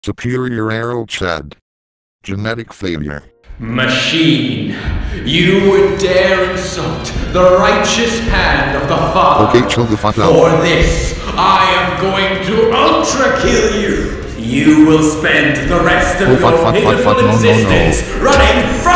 Superior arrow Chad. Genetic failure. Machine, you would dare insult the righteous hand of the Father. Okay, chill the fuck out. For this, I am going to ultra-kill you. You will spend the rest of your pitiful existence running from